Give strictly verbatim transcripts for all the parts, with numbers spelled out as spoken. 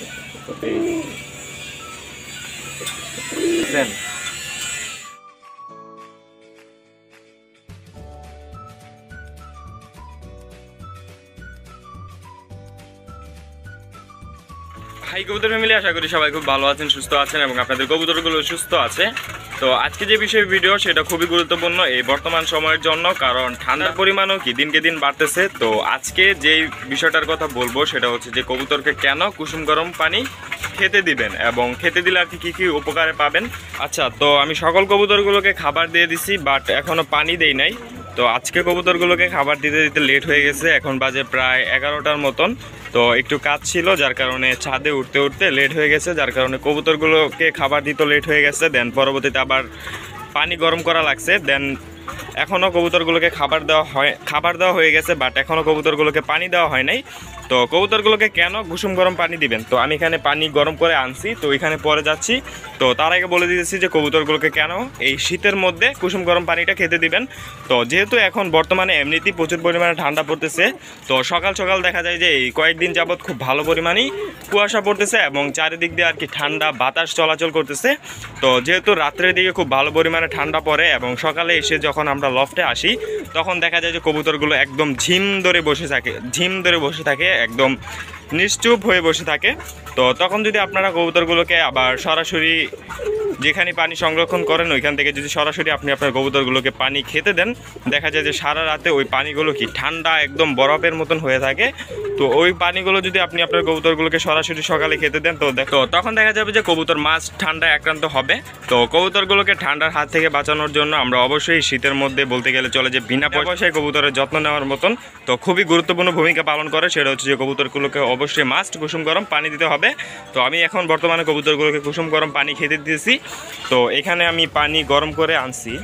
High কবুতর family, আশা করি সবাই খুব ভালো আছেন, সুস্থ আছেন এবং আপনাদের কবুতরগুলো সুস্থ আছে। তো আজকে যে বিষয় ভিডিও সেটা খুবই গুরুত্বপূর্ণ এই বর্তমান সময়ের জন্য, কারণ ঠান্ডার পরিমাণও কি দিনকে দিন বাড়তেছে। তো আজকে যেই বিষয়টার কথা বলবো সেটা হচ্ছে যে কবুতরকে কেন কুসুম গরম পানি খেতে দিবেন এবং খেতে দিলে আর কি কী কী উপকারে পাবেন। আচ্ছা, তো আমি সকল কবুতরগুলোকে খাবার দিয়ে দিছি, বাট এখনও পানি দেই নাই। তো আজকে কবুতরগুলোকে খাবার দিতে দিতে লেট হয়ে গেছে, এখন বাজে প্রায় এগারোটার মতন। তো একটু কাজ ছিল যার কারণে ছাদে উঠতে উঠতে লেট হয়ে গেছে, যার কারণে কবুতরগুলোকে খাবার দিতে লেট হয়ে গেছে। দেন পরবর্তীতে আবার পানি গরম করা লাগছে। দেন এখনও কবুতরগুলোকে খাবার দেওয়া হয় খাবার দেওয়া হয়ে গেছে, বাট এখনও কবুতরগুলোকে পানি দেওয়া হয় নাই। তো কবুতরগুলোকে কেন কুসুম গরম পানি দিবেন, তো আমি এখানে পানি গরম করে আনছি, তো এখানে পরে যাচ্ছি। তো তার আগে বলে দিতেছি যে কবুতরগুলোকে কেন এই শীতের মধ্যে কুসুম গরম পানিটা খেতে দিবেন। তো যেহেতু এখন বর্তমানে এমনিতেই প্রচুর পরিমাণে ঠান্ডা পড়তেছে, তো সকাল সকাল দেখা যায় যে এই কয়েকদিন যাবৎ খুব ভালো পরিমাণেই কুয়াশা পড়তেছে এবং চারিদিক দিয়ে আর কি ঠান্ডা বাতাস চলাচল করতেছে। তো যেহেতু রাত্রের দিকে খুব ভালো পরিমাণে ঠান্ডা পড়ে এবং সকালে এসে যখন আমরা লফটে আসি তখন দেখা যায় যে কবুতরগুলো একদম ঝিম ধরে বসে থাকে ঝিম ধরে বসে থাকে একদম নিশ্চুপ হয়ে বসে থাকে। তো তখন যদি আপনারা কবুতরগুলোকে আবার সরাসরি যেখানে পানি সংরক্ষণ করেন ওইখান থেকে যদি সরাসরি আপনি আপনার কবুতরগুলোকে পানি খেতে দেন, দেখা যায় যে সারা রাতে ওই পানিগুলো কি ঠান্ডা একদম বরফের মতন হয়ে থাকে। তো ওই পানিগুলো যদি আপনি আপনার কবুতরগুলোকে সরাসরি সকালে খেতে দেন তো দেখো তখন দেখা যাবে যে কবুতর মাছ ঠান্ডায় আক্রান্ত হবে। তো কবুতরগুলোকে ঠান্ডার হাত থেকে বাঁচানোর জন্য আমরা অবশ্যই শীতের মধ্যে বলতে গেলে চলে যে বিনা পয়সায় কবুতরের যত্ন নেওয়ার মতন তো খুবই গুরুত্বপূর্ণ ভূমিকা পালন করে, সেটা হচ্ছে যে কবুতরগুলোকে অবশ্যই মাস্ট কুসুম গরম পানি দিতে হবে। তো আমি এখন বর্তমানে কবুতরগুলোকে কুসুম গরম পানি খেতে দিয়েছি। তো এখানে আমি পানি গরম করে আনছি,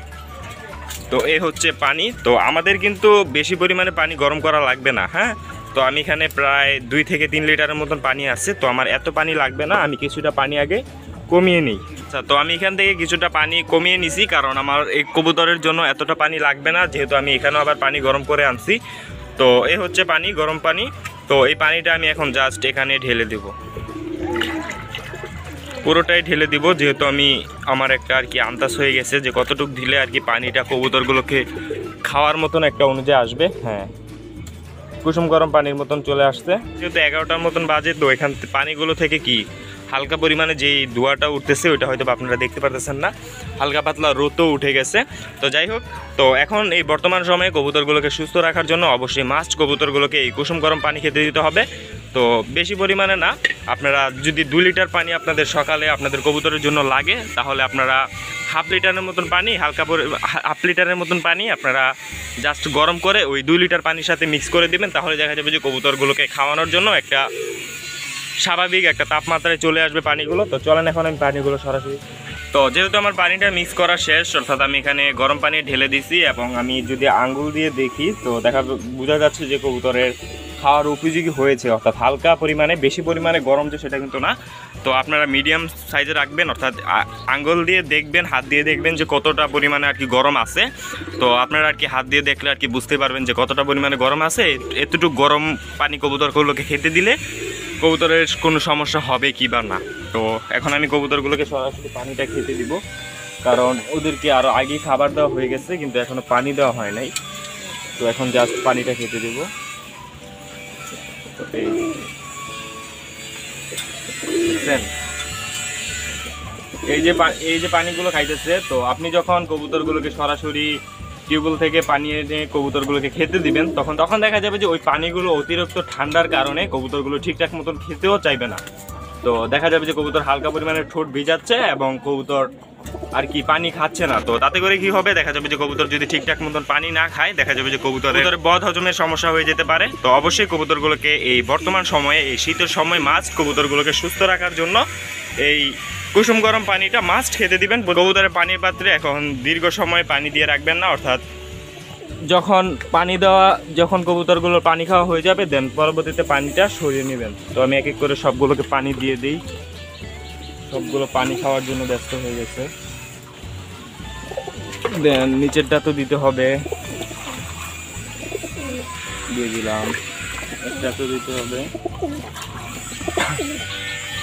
তো এই হচ্ছে পানি। তো আমাদের কিন্তু বেশি পরিমাণে পানি গরম করা লাগবে না, হ্যাঁ। তো আমি এখানে প্রায় দুই থেকে তিন লিটারের মতন পানি আছে, তো আমার এত পানি লাগবে না, আমি কিছুটা পানি আগে কমিয়ে নিই। আচ্ছা, তো আমি এখান থেকে কিছুটা পানি কমিয়ে নিছি, কারণ আমার এই কবুতরের জন্য এতটা পানি লাগবে না, যেহেতু আমি এখানেও আবার পানি গরম করে আনছি। তো এই হচ্ছে পানি, গরম পানি। তো এই পানিটা আমি এখন জাস্ট এখানে ঢেলে দেব, পুরোটাই ঢেলে দিব, যেহেতু আমি আমার একটা আর কি আন্দাজ হয়ে গেছে যে কতটুকু দিলে আর কি পানিটা কবুতরগুলোকে খাওয়ার মতন একটা অনুযায়ী আসবে। হ্যাঁ, কুসুম গরম পানির মতন চলে আসছে, যেহেতু এগারোটার মতন বাজে। তো এখান পানিগুলো থেকে কি হালকা পরিমাণে যেই ধোঁয়াটা উঠতেছে ওইটা হয়তো আপনারা দেখতে পারতেছেন না, হালকা পাতলা রোদও উঠে গেছে। তো যাই হোক, তো এখন এই বর্তমান সময়ে কবুতরগুলোকে সুস্থ রাখার জন্য অবশ্যই মাস্ট কবুতরগুলোকে এই কুসুম গরম পানি খেতে দিতে হবে। তো বেশি পরিমাণে না, আপনারা যদি দু লিটার পানি আপনাদের সকালে আপনাদের কবুতরের জন্য লাগে তাহলে আপনারা হাফ লিটারের মতন পানি হালকা হাফ লিটারের মতন পানি আপনারা জাস্ট গরম করে ওই দুই লিটার পানির সাথে মিক্স করে দিবেন, তাহলে দেখা যাবে যে কবুতরগুলোকে খাওয়ানোর জন্য একটা স্বাভাবিক একটা তাপমাত্রায় চলে আসবে পানিগুলো। তো চলেন এখন আমি পানিগুলো সরাসরি, তো যেহেতু আমার পানিটা মিক্স করা শেষ, অর্থাৎ আমি এখানে গরম পানি ঢেলে দিছি এবং আমি যদি আঙ্গুল দিয়ে দেখি তো দেখা বোঝা যাচ্ছে যে কবুতরের খাওয়ার উপযোগী হয়েছে, অর্থাৎ হালকা পরিমাণে, বেশি পরিমাণে গরম যে সেটা কিন্তু না। তো আপনারা মিডিয়াম সাইজে রাখবেন, অর্থাৎ আঙ্গুল দিয়ে দেখবেন, হাত দিয়ে দেখবেন যে কতটা পরিমাণে আর কি গরম আছে। তো আপনারা আর কি হাত দিয়ে দেখলে আর কি বুঝতে পারবেন যে কতটা পরিমাণে গরম আছে। এতটুকু গরম পানি কবুতরগুলোকে খেতে দিলে কবুতরের কোনো সমস্যা হবে কি বা না। তো এখন আমি কবুতরগুলোকে সরাসরি পানিটা খেতে দিব, কারণ ওদেরকে আরও আগেই খাবার দেওয়া হয়ে গেছে কিন্তু এখনও পানি দেওয়া হয় নাই। তো এখন জাস্ট পানিটা খেতে দেবো। এই যে এই যে পানিগুলো খাইতেছে, তো আপনি যখন কবুতরগুলোকে সরাসরি টিউবওয়েল থেকে পানি এনে কবুতরগুলোকে খেতে দিবেন তখন তখন দেখা যাবে যে ওই পানিগুলো অতিরিক্ত ঠান্ডার কারণে কবুতরগুলো ঠিকঠাক মতন খেতেও চাইবে না। তো দেখা যাবে যে কবুতর হালকা পরিমাণে ঠোঁট ভিজাচ্ছে এবং কবুতর আর কি পানি খাচ্ছে না। তো তাতে করে কি হবে, দেখা যাবে যে কবুতর যদি ঠিকঠাক মতন পানি না খায় দেখা যাবে যে কবুতরের বদ হজমের সমস্যা হয়ে যেতে পারে। তো অবশ্যই কবুতরগুলোকে এই বর্তমান সময়ে এই শীতের সময় মাস্ট কবুতরগুলোকে সুস্থ রাখার জন্য এই কুসুম গরম পানিটা মাস্ট খেতে দিবেন। কবুতরের পানির পাত্রে এখন দীর্ঘ সময় পানি দিয়ে রাখবেন না, অর্থাৎ যখন পানি দেওয়া যখন কবুতরগুলোর পানি খাওয়া হয়ে যাবে দেন পরবর্তীতে পানিটা সরিয়ে নেবেন। তো আমি এক এক করে সবগুলোকে পানি দিয়ে দিই, সবগুলো পানি খাওয়ার জন্য ব্যস্ত হয়ে গেছে। দেন নিচেরটা তো দিতে হবে, দিয়ে দিলাম, একটা তো দিতে হবে।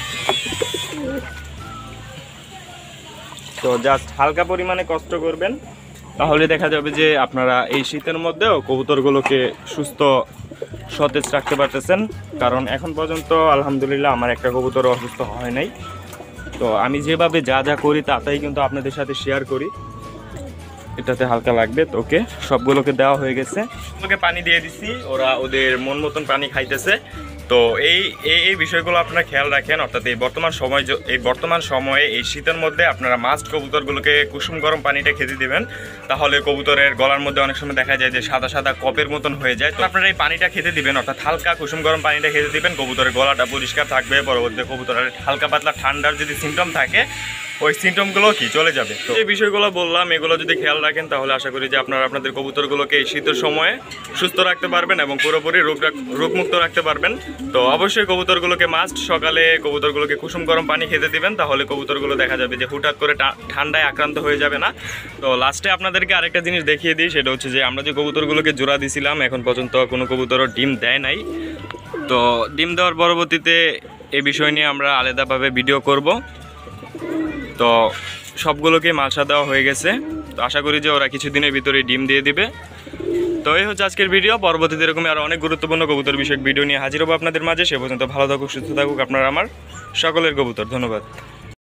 তো জাস্ট হালকা পরিমাণে কষ্ট করবেন, তাহলে দেখা যাবে যে আপনারা এই শীতের মধ্যেও কবুতরগুলোকে সুস্থ সতেজ রাখতে পারতেছেন। কারণ এখন পর্যন্ত আলহামদুলিল্লাহ আমার একটা কবুতর অসুস্থ হয় নাই। তো আমি যেভাবে যা যা করি তাতেই কিন্তু আপনাদের সাথে শেয়ার করি। এটাতে হালকা লাগবে। তো ওকে, সবগুলোকে দেওয়া হয়ে গেছে, ওকে পানি দিয়ে দিছি, ওরা ওদের মন মতন পানি খাইতেছে। তো এই এই বিষয়গুলো আপনারা খেয়াল রাখেন। অর্থাৎ এই বর্তমান সময় এই বর্তমান সময়ে এই শীতের মধ্যে আপনারা মাস্ট কবুতরগুলোকে কুসুম গরম পানিটা খেতে দিবেন, তাহলে কবুতরের গলার মধ্যে অনেক সময় দেখা যায় যে সাদা সাদা কপের মতন হয়ে যায়। তো আপনারা এই পানিটা খেতে দিবেন, অর্থাৎ হালকা কুসুম গরম পানিটা খেতে দিবেন। কবুতরের গলাটা পরিষ্কার থাকবে, পরবর্তীতে কবুতরের হালকা পাতলা ঠান্ডার যদি সিমটম থাকে ওই সিমটমগুলো কি চলে যাবে। তো এই বিষয়গুলো বললাম, এগুলো যদি খেয়াল রাখেন তাহলে আশা করি যে আপনারা আপনাদের কবুতরগুলোকে এই শীতের সময়ে সুস্থ রাখতে পারবেন এবং পুরোপুরি রোগ রোগমুক্ত রাখতে পারবেন। তো অবশ্যই কবুতরগুলোকে মাস্ট সকালে কবুতরগুলোকে কুসুম গরম পানি খেতে দিবেন, তাহলে কবুতরগুলো দেখা যাবে যে হুটহাট করে ঠান্ডায় আক্রান্ত হয়ে যাবে না। তো লাস্টে আপনাদেরকে আরেকটা জিনিস দেখিয়ে দিই, সেটা হচ্ছে যে আমরা যে কবুতরগুলোকে জোড়া দিছিলাম এখন পর্যন্ত কোনো কবুতরও ডিম দেয় নাই। তো ডিম দেওয়ার পরবর্তীতে এই বিষয় নিয়ে আমরা আলাদাভাবে ভিডিও করব। তো সবগুলোকে মালসা দেওয়া হয়ে গেছে। তো আশা করি যে ওরা কিছুদিনের ভিতরে ডিম দিয়ে দিবে। তো এই হচ্ছে আজকের ভিডিও। পরবর্তীতে এরকম আরও অনেক গুরুত্বপূর্ণ কবুতর বিষয়ক ভিডিও নিয়ে হাজির হবো আপনাদের মাঝে। সে পর্যন্ত ভালো থাকুক, সুস্থ থাকুক আপনারা আমার সকলের কবুতর। ধন্যবাদ।